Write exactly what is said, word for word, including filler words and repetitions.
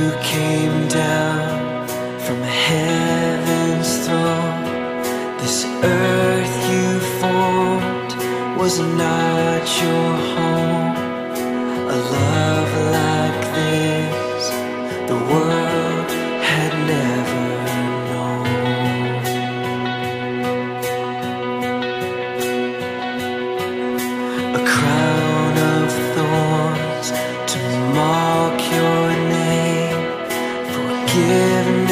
You came down from heaven's throne. This earth you formed was not your home. A love like this the world had never known. A crown of thorns to mark your name, forgiveness